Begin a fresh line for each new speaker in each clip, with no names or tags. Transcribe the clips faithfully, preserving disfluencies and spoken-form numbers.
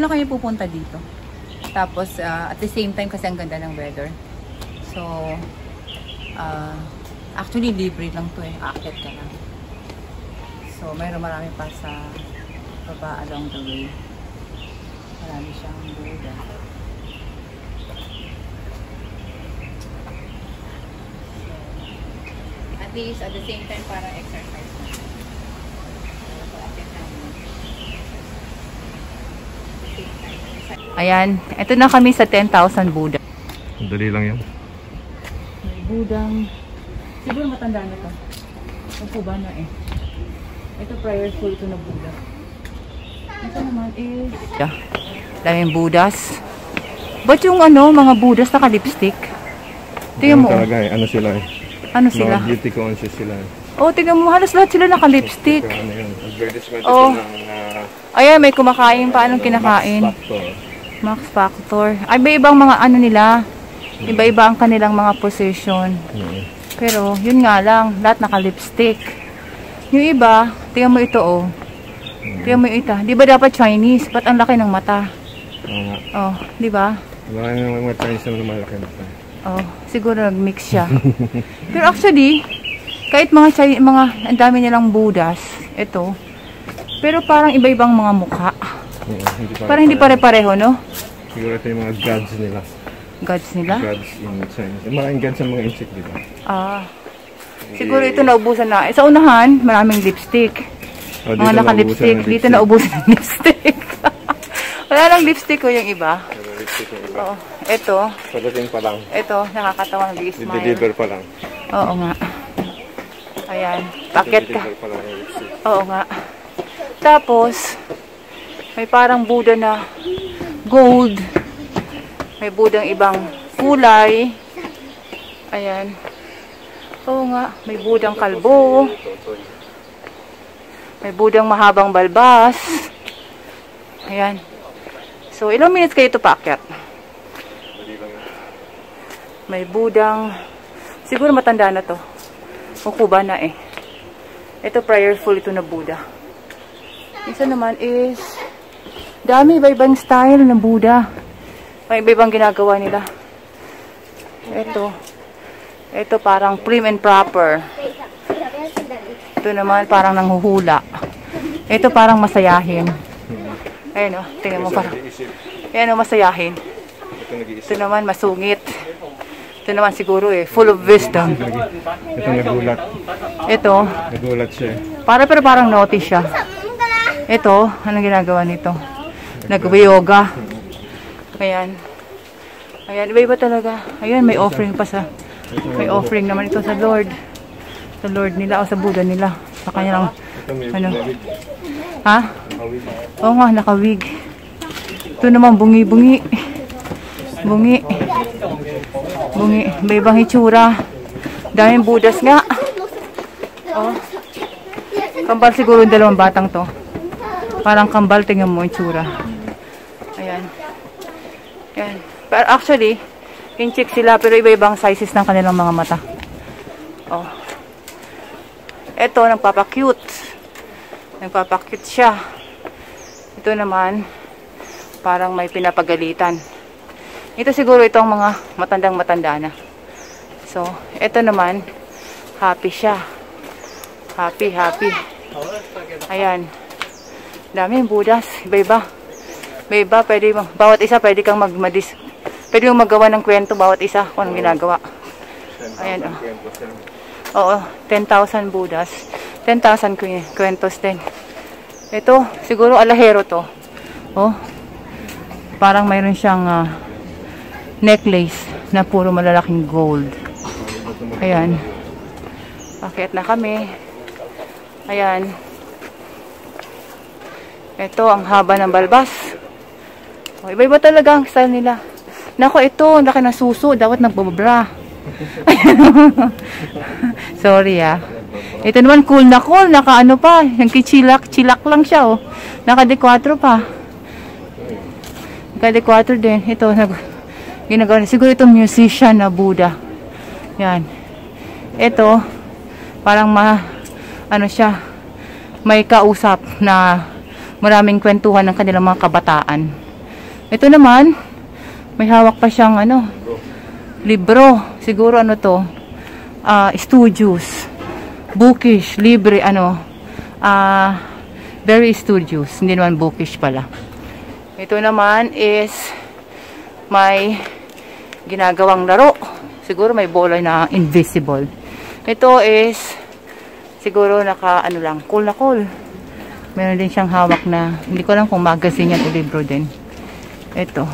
lang kayo pupunta dito. Tapos, uh, at the same time kasi ang ganda ng weather. So, uh, actually libre lang to eh. Aakyat ka lang. So, mayroon marami pa sa baba along the way. Marami siyang Buddha. At least, at the same time, parang exercise na. Ayan, ito na kami sa ten thousand Buddha.
Dali lang yan.
May Budang, siguro matanda na to. Opo ba na eh. Ito prayerful ito na Buddha. Ito naman is... Yeah. Daming Buddhas. Ba't yung ano, mga Buddhas naka-lipstick? Tingnan mo.
Talaga eh, ano sila eh.
Ano sila?
Mga beauty conscious sila eh.
Oh, tingnan mo, halos lahat sila naka-lipstick.
Ano yun? Advertisement
oh.
Ng... Uh,
Ayan, may kumakain. Paano kinakain?
Max Factor.
Max Factor. Ay, iba-ibang mga ano nila. Iba-iba ang kanilang mga position. Mm-hmm. Pero, yun nga lang, lahat naka-lipstick. Yung iba, tingnan mo ito oh. Mm-hmm. Tingnan mo ito. Di ba dapat Chinese? Ba't ang laki ng mata?
Oo nga.
Oh, di ba?
Wala nga mga Chinese na malaki na mata.
Oh, siguro nag-mix siya. Pero actually, kahit mga Chinese, mga, ang dami nilang Buddhas, ito. Pero parang iba-ibang mga mukha. Yeah, hindi pare parang hindi pare-pareho, no?
Siguro ito yung mga gods nila.
Gods nila?
Gods in Chinese. Yung mga gods sa mga insect, di ba?
Ah. Siguro ito naubusan na. Sa unahan, maraming lipstick. Oh, mga naka-lipstick. Dito naubusan ng lipstick. Wala lang lipstick ko yung iba.
Wala lipstick yung iba.
Oo. Ito.
Padating pa lang.
Ito, nakakatawa. Nag-i-smile.
Deliver pa lang.
Oo nga. Ayan. Paket ka. Oo nga. Tapos, may parang Buddha na gold. May Buddhang ibang kulay. Ayan. Oo nga. May Buddhang kalbo. May Buddhang mahabang balbas. Ayan. So, ilang minutes kayo ito paakyat? May Buddhang, siguro matanda na to. Kukuba na eh. Ito prayerful ito na Buddha. Isa naman is, dami iba-ibang style ng Buddha. May iba-ibang ginagawa nila. Ito. Ito parang prim and proper. Ito naman parang nanghuhula. Ito parang masayahin. Ayan o, tingnan mo parang. Ayan o, masayahin. Ito naman masungit. Ito naman siguro eh, full of wisdom.
Ito nagulat.
Ito.
Nagulat siya.
Para pero parang naughty siya. Ito, anong ginagawa nito? Nag-yoga. Ayan. Ayan, iba-iba talaga. Ayan, may offering pa sa, may offering naman ito sa Lord. Sa Lord nila o sa Buddha nila. Sa kanyang, ano. Ha? Oo nga, nakawig. Ito naman, bungi-bungi. Bungi. Bungi. Iba-ibang hitsura. Daming Buddhas nga. Oh. Kambal siguro yung dalawang batang to. Parang kambal, tingnan mo yung tsura. Ayan. Ayan. Pero actually, yung chick sila, pero iba-ibang sizes ng kanilang mga mata. Oh. Ito, nagpapakute. Nagpapakute siya. Ito naman, parang may pinapagalitan. Ito siguro itong mga matandang-matanda na. So, ito naman, happy siya. Happy, happy. Ayan. Daming Buddhas. Iba-iba. Iba-iba. Pwede, bawat isa pwede kang mag-madis. Pwede mong magawa ng kwento bawat isa kung anong ginagawa. Ayan o. Oh. Oo. ten thousand Buddhas. ten thousand kwentos din. Ito, siguro alahero to. Oh. Parang mayroon siyang uh, necklace na puro malalaking gold. Ayan. Bakit na kami? Ayan. Ito, ang haba ng balbas. O, iba-iba talaga ang style nila. Nako, ito, laki ng suso. Dapat nagbabra. Sorry ah. Ito naman cool na cool. Naka ano pa. Nagkichilak. Chilak lang siya oh. Naka D four pa. Naka D four din. Ito, nag, ginagawa. Siguro ito musician na Buddha. Yan. Ito, parang ma, ano siya, may kausap na maraming kwentuhan ng kanilang mga kabataan. Ito naman, may hawak pa siyang ano, libro. Siguro ano to, uh, studios, bookish, libre, ano, uh, very studios. Hindi naman bookish pala. Ito naman is may ginagawang laro. Siguro may bola na invisible. Ito is siguro naka ano lang, cool na cool. Meron din siyang hawak na, hindi ko alam kung magazine yan o libro din. Ito.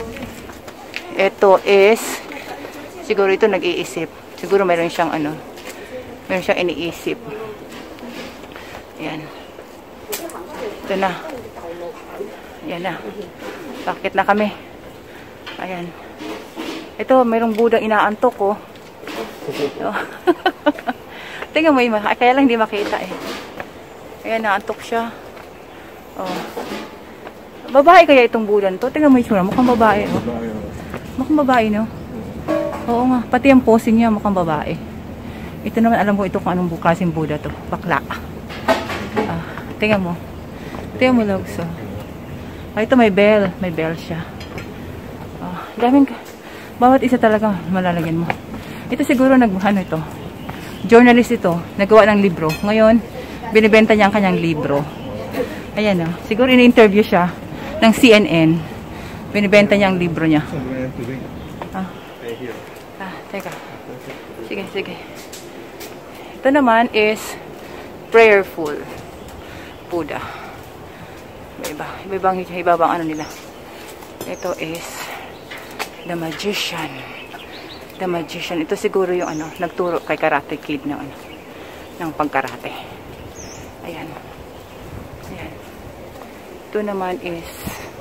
Ito is, siguro ito nag-iisip. Siguro meron siyang ano, meron siyang iniisip. Ayan. Ito na. Ayan na. Bakit na kami? Ayan. Ito, mayroong Buddha inaantok ko. Oh. Tingnan mo yung, kaya lang hindi makita eh. Ayan, naantok siya. Oh. Babae kaya itong Buddha to? Tingnan mo yung sura. Mukhang babae. Oh. Mukhang babae, no? Oo nga. Pati ang posing niya mukhang babae. Ito naman, alam mo ito kung anong bukasing Buddha to. Bakla. Ah, tingnan mo. Tingnan mo, Logs. Oh. Ah, ito may bell. May bell siya. Ah, daming, bawat isa talaga malalagyan mo. Ito siguro nag, ano ito? Journalist ito. Nagawa ng libro. Ngayon, binibenta niya ang kanyang libro. Ayan o. Siguro in-interview siya ng C N N. Binibenta niya ang libro niya. Ah, ah teka. Sige, sige. Ito naman is prayerful Buddha. Iba, iba ibang, iba bang ano nila. Ito is the magician. The magician. Ito siguro yung ano, nagturo kay Karate Kid ng ano, ng pagkarate. Ayan. Ayan. Ito naman is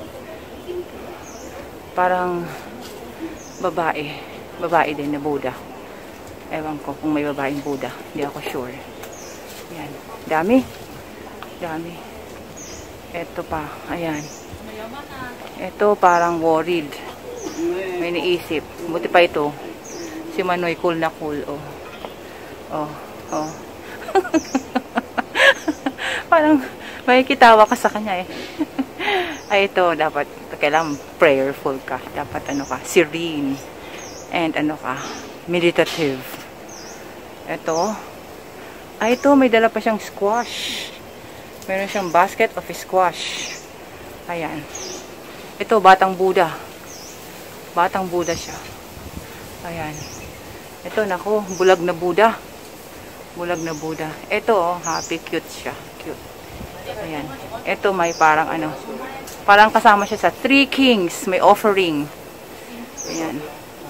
parang babae. Babae din na Buddha. Ewan ko kung may babaeng Buddha. Hindi ako sure. Ayan. Dami. Dami. Ito pa. Ayan. Ito parang worried. May naisip. Buti pa ito. Si Manoy cool na cool. Oh. Oh. Oh. Parang may kitawa ka sa kanya eh. Ay ito, dapat kailangan prayerful ka. Dapat ano ka, serene. And ano ka, meditative. Ito. Ay ito, may dala pa siyang squash. Meron siyang basket of squash. Ayan. Ito, batang Buddha. Batang Buddha siya. Ayan. Ito, naku, bulag na Buddha. Bulag na Buddha. Ito, oh, happy, cute siya. Cute. Ayan. Ito, may parang ano, parang kasama siya sa Three Kings. May offering. Ayan.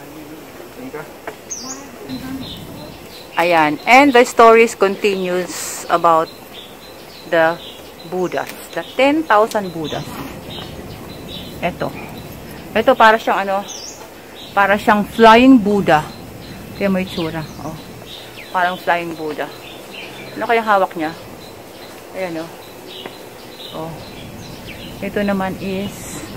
Ayan. And the stories continues about the Buddhas. The ten thousand Buddhas. Ito. Ito, para siyang ano, para siyang flying Buddha. Kaya may tsura. Oh. Parang flying Buddha. Ano kaya hawak niya? Ayan o. Oh. Oh. Ito naman is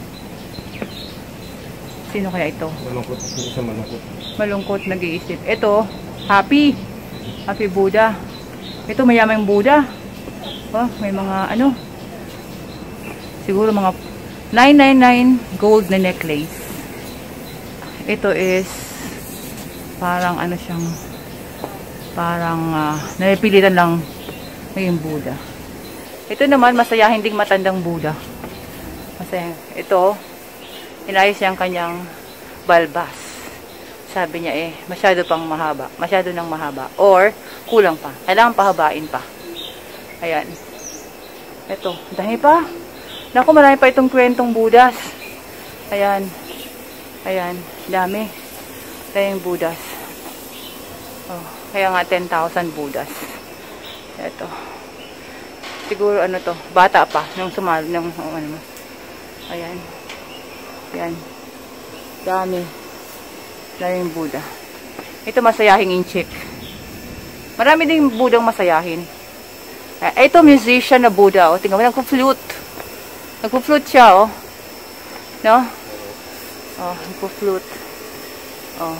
sino kaya ito?
Malungkot. Isa malungkot.
Malungkot, nag-iisip. Ito, happy. Happy Buddha. Ito, mayamang Buddha. Oh, may mga ano. Siguro mga nine nine nine gold na necklace. Ito is parang ano siyang parang uh, napipilitan lang ngayong Buddha. Ito naman, masayahin ding matandang Buddha. Masaya. Ito, inayos niya ang kanyang balbas. Sabi niya eh, masyado pang mahaba. Masyado nang mahaba. Or, kulang pa. Kailangan pahabain pa. Ayan. Ito, dahil pa. Naku, marami pa itong kwentong Buddhas. Ayan. Ayan, dami. Dahil Buddhas. Oh, kaya nga ten thousand Buddhas. Ito. Siguro ano to, bata pa nung sumali nung oh, ano. Ayan. Ayan. Dami. Daming Buddha. Ito masayahing inchik. Marami ding Buddhang masayahin. Eh, ito musician na Buddha, oh. Tingnan mo, nagpo-flute. Nagpo-flute siya, oh. No? Oh, nagpo-flute. Oh.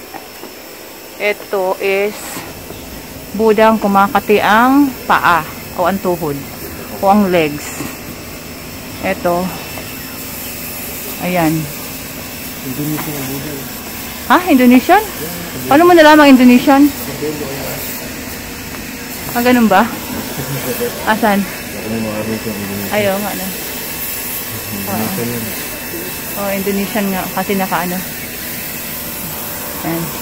Ito is Budang kumakati ang paa o ang tuhod o ang legs. Ito. Ayan.
Indonesian ang Buddha.
Ha? Indonesian? Paano mo nalamang Indonesian? Ah, ganun ba? Asan? Ayaw nga na.
Indonesian yun.
Oh, Indonesian nga. Kasi naka ano. Ayan.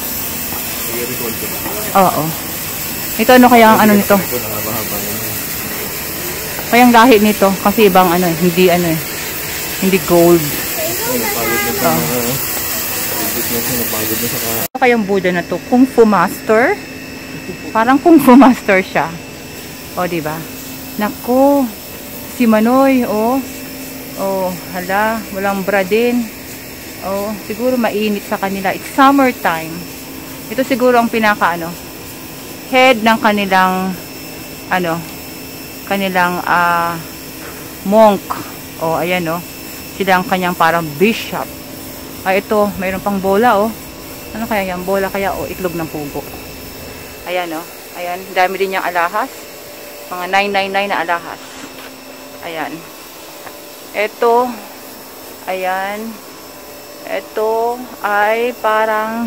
Oo. Ito ano kaya ang ano nito? Kaya ang lahi nito. Kasi ibang ano, hindi ano eh. Hindi gold. Oh. Ito kayang Buddha na to. Kung Fu Master. Parang Kung Fu Master siya. O, diba? Naku. Si Manoy, oh. Oh, hala. Walang bra din. Oh, siguro mainit sa kanila. It's summertime. Ito siguro ang pinaka, ano, head ng kanilang, ano, kanilang, ah, uh, monk. Oh, ayan, oh. Sila ang kanyang parang bishop. Ay, ito, mayroon pang bola, oh. Ano kaya yan? Bola kaya, oh, itlog ng pugo. Ayan, oh. Ayan, dami din niyang alahas. Mga nine nine nine na alahas. Ayan. Ito, ayan. Ito ay parang,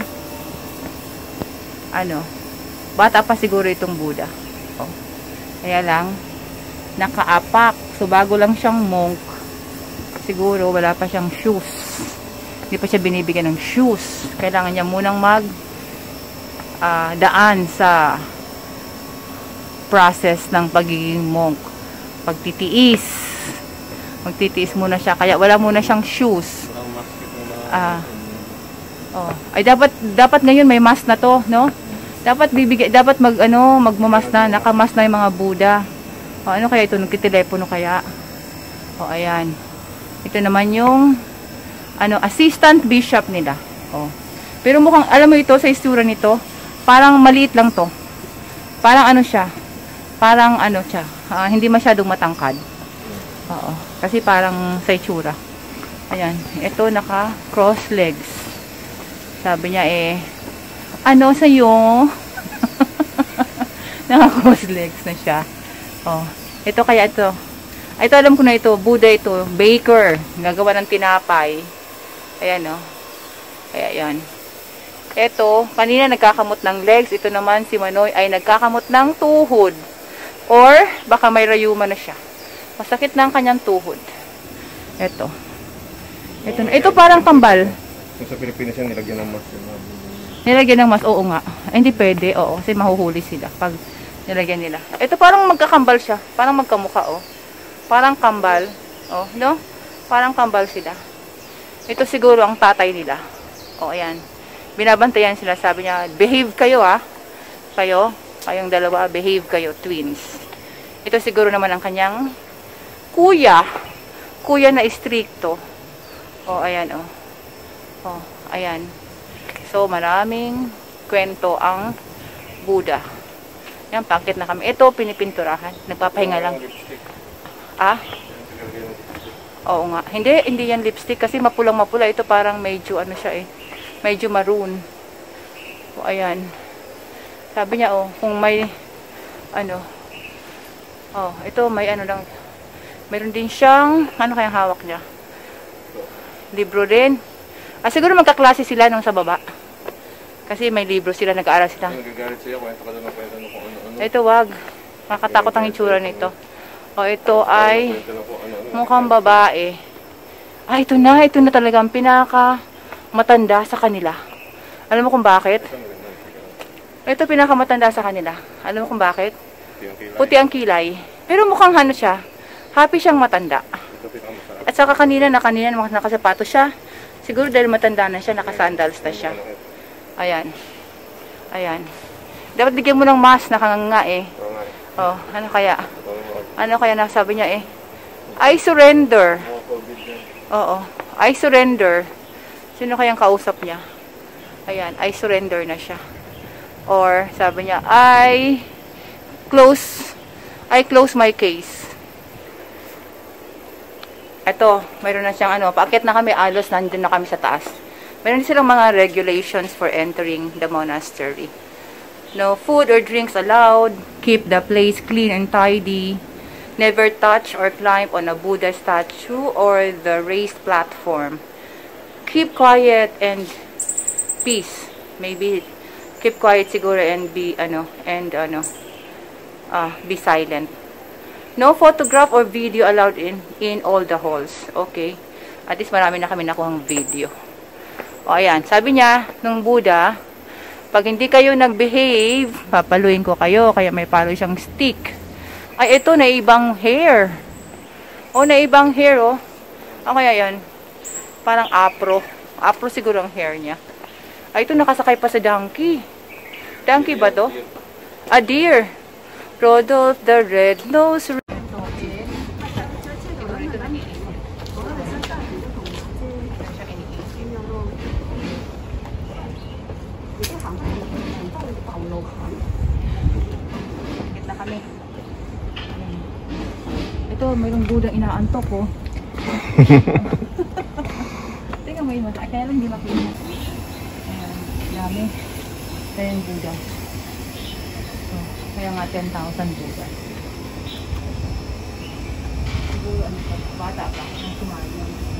ano, bata pa siguro itong Buddha. Oh. Kaya lang, nakaapak. So, bago lang siyang monk. Siguro, wala pa siyang shoes. Hindi pa siya binibigyan ng shoes. Kailangan niya munang mag uh, daan sa process ng pagiging monk. Pagtitiis. Magtitiis muna siya. Kaya wala muna siyang shoes. Ah. Oh, ay dapat dapat ngayon may mask na to, no? Dapat bibigay dapat mag ano, magmamas na, nakamas na yung mga Buddha. Oh, ano kaya ito? Nagtitelepono kaya? Oh, ayan. Ito naman yung ano, assistant bishop nila. Oh. Pero mukhang alam mo ito sa istura nito, parang maliit lang to. Parang ano siya? Parang ano siya? Uh, hindi masyadong matangkad. Oo. Kasi parang sa itsura. Ayan. Ito naka cross legs. Sabi niya eh, ano sa'yo? Naka cross legs na siya. Oh. Ito kaya ito. Ito alam ko na ito. Buddha ito. Baker. Gagawa ng tinapay. Ayan o. Oh. Kaya yan. Ito. Kanina nagkakamot ng legs. Ito naman si Manoy ay nagkakamot ng tuhod. Or baka may rayuma na siya. Masakit na ang kanyang tuhod. Ito. Ito, ito parang kambal.
Kung sa Pilipinas yan, nilagyan ng mask.
Nilagyan ng mask, oo nga. Ay, hindi pwede, oo. Kasi mahuhuli sila pag nilagyan nila. Ito parang magkakambal siya. Parang magkamukha, oh. Parang kambal. Oh, no? Parang kambal sila. Ito siguro ang tatay nila. Oh, ayan. Binabantayan sila. Sabi niya, behave kayo, ah. Kayo, kayong dalawa, behave kayo, twins. Ito siguro naman ang kanyang kuya. Kuya na stricto. Oh, ayan, oh. Oh, ayan. So, maraming kwento ang Buddha. Yan, pangkit na kami. Ito, pinipinturahan. Nagpapahinga lang. Ah? Oo nga. Hindi, hindi yan lipstick. Kasi mapulang-mapula. Ito parang medyo, ano siya eh. Medyo maroon. Oh, ayan. Sabi niya, oh, kung may, ano, oh, ito, may ano lang. Meron din siyang, ano kayang hawak niya? Libro din. Ah, siguro magkaklase sila nung sa baba. Kasi may libro sila, nag-aaral sila.
Nagagalit siya, kwento ka doon ng kwento kung ano-ano.
Ito, wag. Makatakot ang itsura nito. O, ito ay mukhang babae. Ah, ito na. Ito na talaga ang pinaka matanda sa kanila. Alam mo kung bakit? Ito pinaka matanda sa kanila. Alam mo kung bakit? Puti ang kilay. Pero mukhang ano siya. Happy siyang matanda. At saka kanina na kanina nakasapato siya. Siguro dahil matanda na siya, nakasandals na siya. Ayan. Ayan. Dapat bigyan mo ng mask, nakanganga eh. Oh, ano kaya? Ano kaya nasabi niya eh? I surrender. Oo. I surrender. Sino kayang kausap niya? Ayan, I surrender na siya. Or sabi niya, I close I close my case. Ito, mayroon na siyang ano, paakyat na kami, alos nandun na kami sa taas. Mayroon din silang mga regulations for entering the monastery. No food or drinks allowed. Keep the place clean and tidy. Never touch or climb on a Buddha statue or the raised platform. Keep quiet and peace. Maybe keep quiet siguro and be ano and ano uh, be silent. No photograph or video allowed in in all the halls. Okay. At least marami na kami nakuhang video. O ayan, sabi niya nung Buddha, pag hindi kayo nag-behave, papaluin ko kayo. Kaya may palo siyang stick. Ay, ito na ibang hair. O, na ibang hair, oh. Ano kaya yan? Parang afro. Afro siguro ang hair niya. Ay, ito nakasakay pa sa donkey. Donkey ba to? A deer. Rodolph the Red-Nosed. Kita kami. Ito, mayroong Buddha inaantok ko. Tingnan mo yun. Kaya lang hindi makita. Ayan, dami. Kaya yung Buddha. So, kaya nga ten thousand Buddha. Siguro ano pa, bata pa. Ang sumali.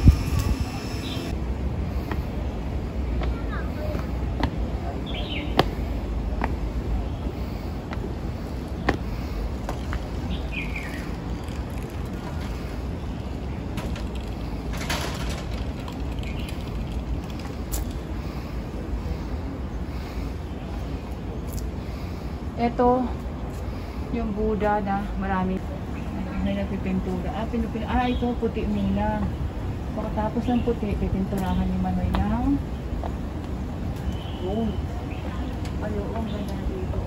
Ito, yung Buddha na marami may nagpipintura. Ah, pinupin ah, ito, puti muna. Pagkatapos ng puti, pipinturahan ni Manoy ng gold. Ayun, ang ganda na dito.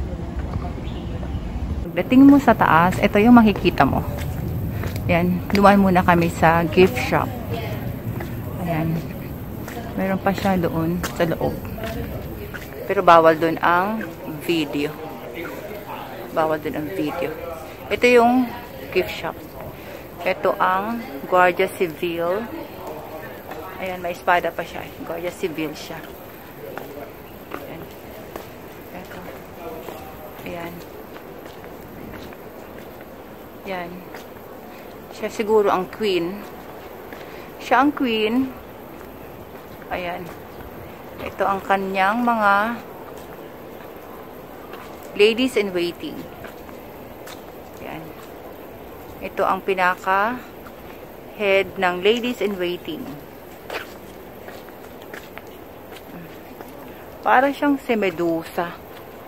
Pagdating mo sa taas, ito yung makikita mo. Ayan, dumaan muna kami sa gift shop. Ayan. Meron pa siya doon sa loob. Pero bawal doon ang video. Bawal din ang video. Ito yung gift shop. Ito ang Guardia Civil. Ayan, may espada pa siya. Guardia Civil siya. Ayan. Ito. Ayan. Ayan. Siya siguro ang queen. Siya ang queen. Ayan. Ito ang kanyang mga ladies in waiting. Yan. Ito ang pinaka head ng ladies in waiting. Para siyang si Medusa.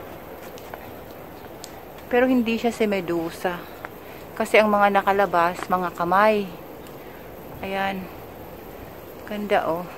Pero hindi siya si Medusa. Kasi ang mga nakalabas, mga kamay. Ayan. Ganda, oh.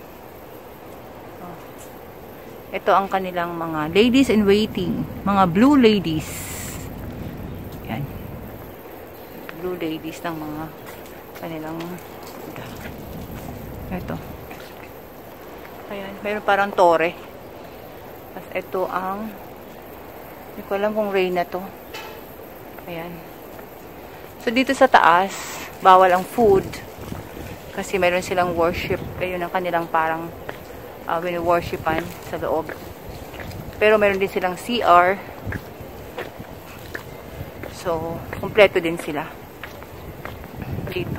Ito ang kanilang mga ladies in waiting. Mga blue ladies. Yan. Blue ladies ng mga kanilang Buddha. Ito. Ayan. Meron parang tore. Tapos ito ang hindi ko alam kung reyna to. Ayan. So dito sa taas, bawal ang food. Kasi meron silang worship. Ayun ang kanilang parang Uh, wini-worshipan sa loob. Pero meron din silang C R. So, kumpleto din sila. Dito.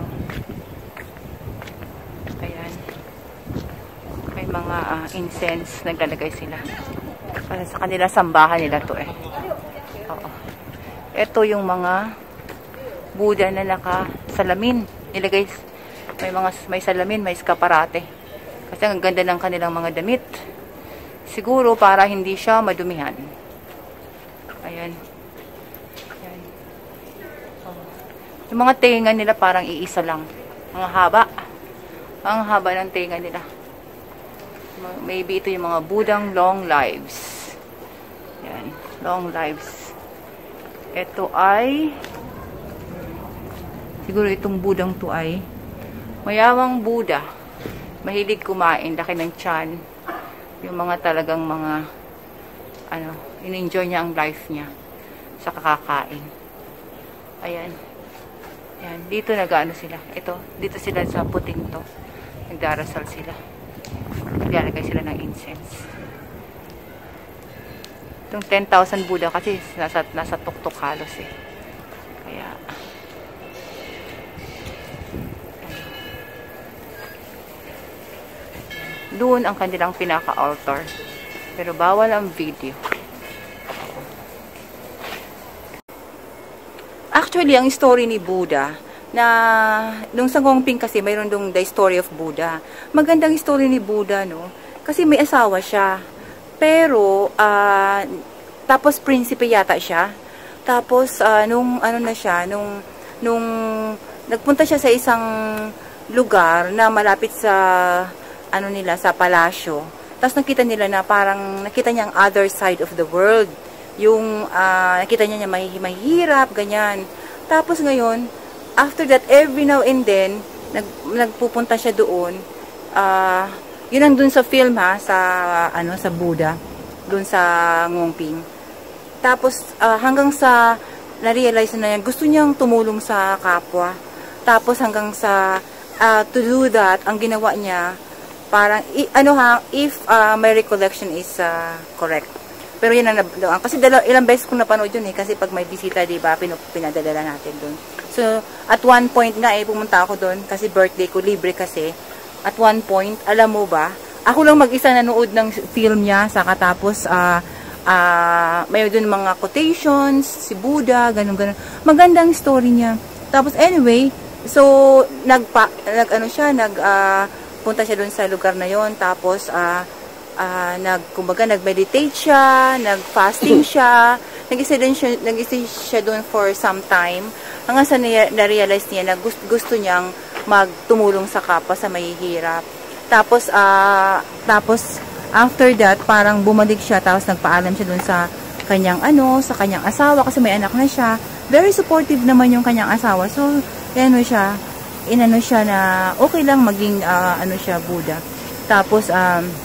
Ayan. May mga uh, incense naglalagay sila. Para sa kanila, sambahan nila to eh. Oo. Ito yung mga Buddha na naka-salamin. Nilagay, may mga may salamin, may skaparate. Kasi ang ganda ng kanilang mga damit. Siguro para hindi siya madumihan. Ayan. Ayan. Oh. Yung mga tenga nila parang iisa lang. Mga haba. Ang haba ng tenga nila. Maybe ito yung mga Budang long lives. Ayan. Long lives. Ito ay siguro itong Budang to ay mayawang Buddha. Mahilig kumain, laki ng tiyan. Yung mga talagang mga ano, in-enjoy niya ang life niya sa kakakain. Ayan. Ayan, dito nag-ano sila. Ito, dito sila sa puting to. Nagdarasal sila. Naglalagay sila ng incense. Itong ten thousand Buddha kasi nasa, nasa tuktok halos eh. Kaya, doon ang kanilang pinaka-altar. Pero bawal ang video. Actually, ang story ni Buddha, na nung sa Ngongping kasi mayroon dong The Story of Buddha. Magandang story ni Buddha, no? Kasi may asawa siya. Pero, uh, tapos prinsipe yata siya. Tapos, uh, nung ano na siya, nung, nung nagpunta siya sa isang lugar na malapit sa, ano nila, sa palasyo. Tapos nakita nila na parang, nakita niya ang other side of the world. Yung, uh, nakita niya niya may, mahirap, ganyan. Tapos ngayon, after that, every now and then, nag, nagpupunta siya doon. Uh, yun ang dun sa film ha, sa, ano, sa Buddha. Dun sa Ngongping. Tapos, uh, hanggang sa, na-realize na niya, gusto niyang tumulong sa kapwa. Tapos, hanggang sa, uh, to do that, ang ginawa niya, parang, i, ano ha, if uh, my recollection is uh, correct. Pero yun ang nabuloan. Kasi dala, ilang beses kong napanood yun eh. Kasi pag may bisita, diba, pinadadala natin dun. So, at one point nga eh, pumunta ako dun. Kasi birthday ko, libre kasi. At one point, alam mo ba, ako lang mag-isa nanood ng film niya. Saka tapos, ah, uh, uh, may dun mga quotations, si Buddha, ganun, ganun. Magandang story niya. Tapos, anyway, so, nagpa, nag, ano siya, nag, uh, punta siya dun sa lugar na yon. Tapos, ah, uh, Uh, nag, kumbaga, nag-meditate siya, nag-fasting siya, nag-isa din siya, nag-isa siya doon for some time, hanggang sa na-realize niya na gusto, gusto niyang magtumulong sa kapwa sa mahihirap. Tapos, uh, tapos, after that, parang bumalik siya, tapos nagpaalam siya doon sa kanyang ano, sa kanyang asawa, kasi may anak na siya. Very supportive naman yung kanyang asawa. So, ano siya, inano siya na okay lang maging, uh, ano siya, Buddha. Tapos, um,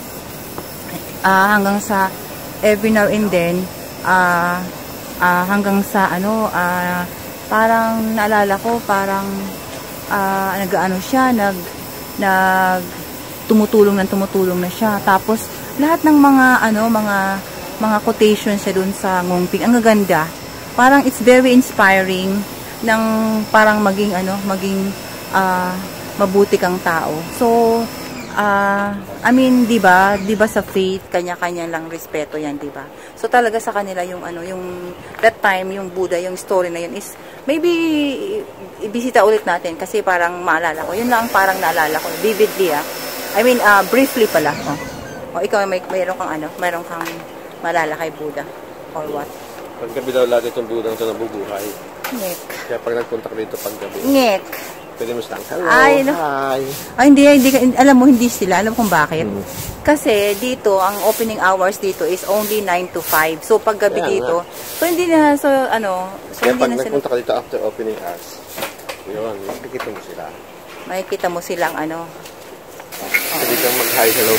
Uh, hanggang sa every now and then uh, uh, hanggang sa ano uh, parang naalala ko parang uh, nag-ano siya nag, nag tumutulong ng tumutulong na siya. Tapos lahat ng mga ano mga mga quotations siya dun sa Ngongping, ang gaganda, parang it's very inspiring ng parang maging ano maging uh, mabuti kang tao. So Uh, I mean, 'di ba? 'Di ba sa faith, kanya-kanya lang respeto 'yan, 'di ba? So talaga sa kanila yung ano, yung that time yung Buddha, yung story na yun is maybe ibisita ulit natin kasi parang maalala ko. Yun lang parang naalala ko vividly ah. I mean, uh, briefly pala. Oh. O ikaw may mayroon kang ano, mayroon kang maalala kay Buddha or what?
Paggabi daw lahat itong Buddha ito nabubuhay.
Ngek.
Kaya pag nagpunta ka dito paggabi.
Ngek.
Pwede mo silang, hello,
ay, no.
hi.
Ay, hindi, hindi, alam mo, hindi sila. Alam kung bakit. Hmm. Kasi dito, ang opening hours dito is only nine to five. So, pag gabi yeah, dito, nga. So, hindi na, so, ano, so,
kaya
hindi
pag
na
nagpunta
sila,
ka dito after opening hours, yun, makikita mo sila.
Makikita mo silang, ano.
Pwede oh. kang mag-hi, hello.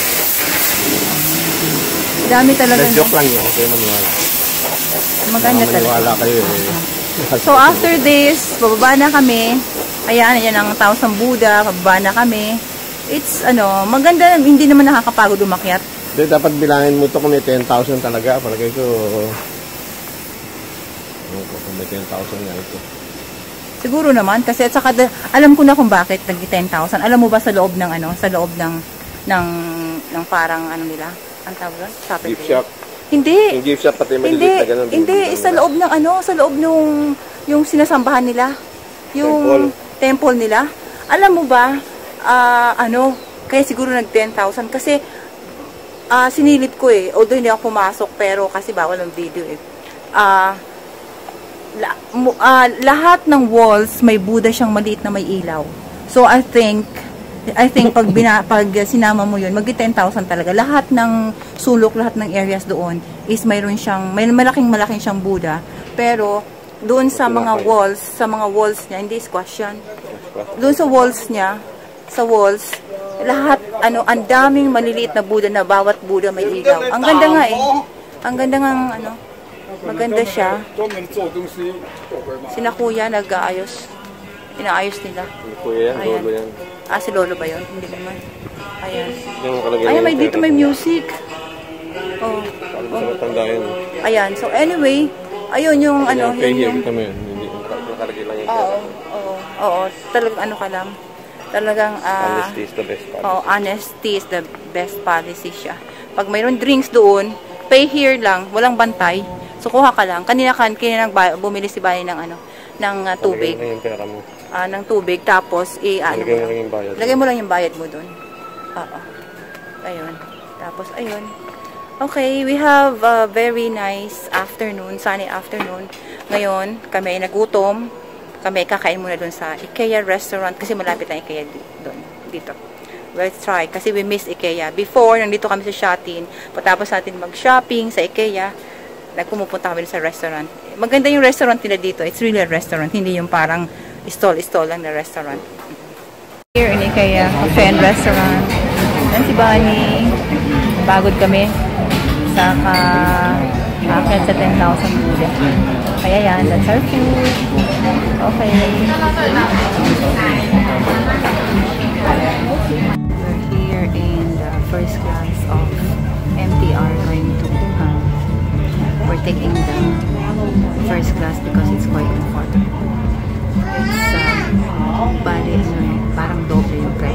Dami talaga.
Joke lang yun, okay, maniwala.
Maganda talaga.
Maniwala kayo eh.
So, after this, bababa na kami. Ayan, yan ang Thousand Buddha, bababa na kami. It's, ano, maganda, hindi naman nakakapagod umakyat.
Hindi, dapat bilangin mo ito kung may ten thousand talaga. Palagay ko, ano ko, kung may ten thousand nga ito.
Siguro naman, kasi at saka, alam ko na kung bakit nag ten thousand. Alam mo ba sa loob ng, ano, sa loob ng, ng, ng parang, ano nila, ang tawag?
Gift shop.
Hindi.
Yung gift shop pati maliliit
hindi,
na ganun.
Hindi, sa loob ng, ano, sa loob nung, yung sinasambahan nila. Yung temple, temple nila. Alam mo ba, uh, ano, kaya siguro nag ten thousand. Kasi, uh, sinilip ko eh. Although hindi ako pumasok, pero kasi bawal ang video eh. Uh, la, uh, lahat ng walls, may Buddha siyang maliit na may ilaw. So, I think, I think pag, bina, pag sinama mo yun, mag ten thousand talaga. Lahat ng sulok, lahat ng areas doon is mayroon siyang, may malaking malaking siyang Buddha. Pero, doon sa mga walls, sa mga walls niya, hindi squash yan. Doon sa walls niya, sa walls, lahat, ano, ang daming maliliit na Buddha na bawat Buddha may ilaw. Ang ganda nga eh. Ang ganda nga, ano, maganda siya. Sina kuya, nag-aayos. Inaayos nila.
Kuya yan, lolo yan.
Ah, si lolo ba yun? Hindi naman. Ayan.
Ayan,
may dito may music. Oh.
Oh.
Ayan, so anyway, ayun yung ano,
yun
yung
kami, hindi nakalagay lang yung
oo, oo, oo, talagang ano ka lang. Talagang, uh,
honesty is the best policy.
Oh, honesty is the best policy siya. Pag mayroon drinks doon, pay here lang, walang bantay. So, kuha ka lang. Kanina kan, kanina bumili si Bani ng ano, ng uh, tubig.
Lagay mo lang yung pera mo.
Uh, ng tubig, tapos, i, ano
lagay mo lang yung bayad.
Lagay mo lang yung bayad mo doon. Oo. Ayun. Tapos, ayun. Okay, we have a very nice afternoon, sunny afternoon. Ngayon, kami nagutom. Kami kakain muna doon sa Ikea Restaurant kasi malapit ang Ikea doon, dito. Let's try kasi we miss Ikea. Before, nandito kami sa Shatin. Patapos natin mag-shopping sa Ikea, nagpumupunta kami sa restaurant. Maganda yung restaurant nila dito. It's really a restaurant, hindi yung parang stall-stall lang na restaurant. Here in Ikea Cafe and Restaurant. Yan si Bani. Pagod kami sa ka-akyat sa ten thousand Buddhas. Kaya yan, that's our food. Okay. We're here in the first class of M T R going to Wuhan. We're taking the first class because it's quite comfortable. It's uh, body, ano eh, parang doble yung price.